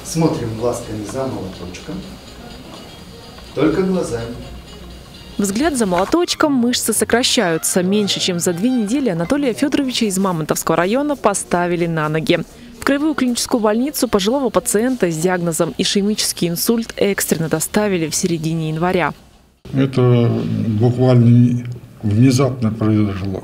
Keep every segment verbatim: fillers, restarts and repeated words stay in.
Смотрим глазками за молоточком. Только глазами. Взгляд за молоточком, мышцы сокращаются. Меньше чем за две недели Анатолия Федоровича из Мамонтовского района поставили на ноги. В краевую клиническую больницу пожилого пациента с диагнозом ишемический инсульт экстренно доставили в середине января. Это буквально внезапно произошло.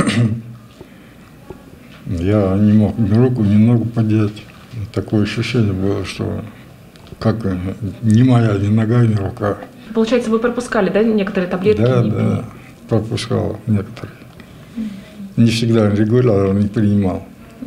Я не мог ни руку, ни ногу поднять. Такое ощущение было, что как ни моя, ни нога, ни рука. Получается, вы пропускали, да, некоторые таблетки? Да, да, пропускал некоторые. Не всегда регулярно не принимал.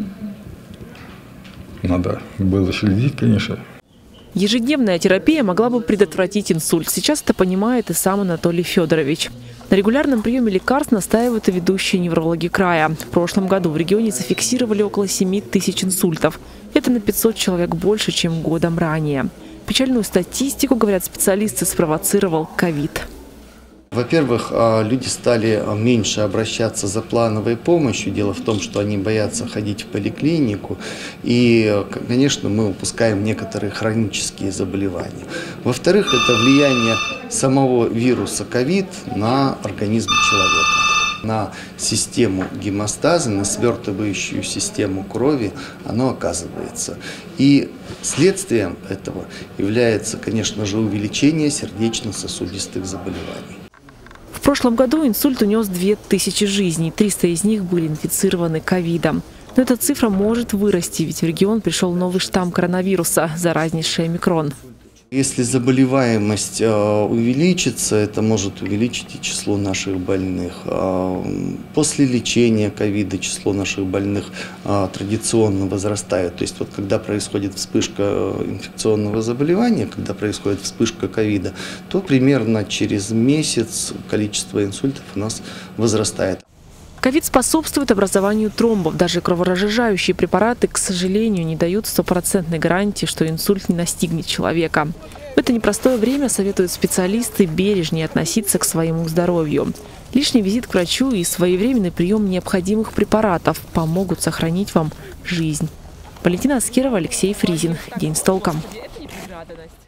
Надо было следить, конечно. Ежедневная терапия могла бы предотвратить инсульт. Сейчас это понимает и сам Анатолий Федорович. На регулярном приеме лекарств настаивают и ведущие неврологи края. В прошлом году в регионе зафиксировали около семи тысяч инсультов. Это на пятьсот человек больше, чем годом ранее. Печальную статистику, говорят специалисты, спровоцировал ковид. Во-первых, люди стали меньше обращаться за плановой помощью. Дело в том, что они боятся ходить в поликлинику. И, конечно, мы упускаем некоторые хронические заболевания. Во-вторых, это влияние самого вируса ковид на организм человека, на систему гемостаза, на свертывающую систему крови оно оказывается. И следствием этого является, конечно же, увеличение сердечно-сосудистых заболеваний. В прошлом году инсульт унес две тысячи жизней, триста из них были инфицированы ковидом. Но эта цифра может вырасти, ведь в регион пришел новый штамм коронавируса, заразнейший омикрон. Если заболеваемость увеличится, это может увеличить и число наших больных. После лечения ковида число наших больных традиционно возрастает. То есть вот когда происходит вспышка инфекционного заболевания, когда происходит вспышка ковида, то примерно через месяц количество инсультов у нас возрастает. Ковид способствует образованию тромбов. Даже кроворазжижающие препараты, к сожалению, не дают стопроцентной гарантии, что инсульт не настигнет человека. В это непростое время советуют специалисты бережнее относиться к своему здоровью. Лишний визит к врачу и своевременный прием необходимых препаратов помогут сохранить вам жизнь. Валентина Аскерова, Алексей Фризин. День с толком.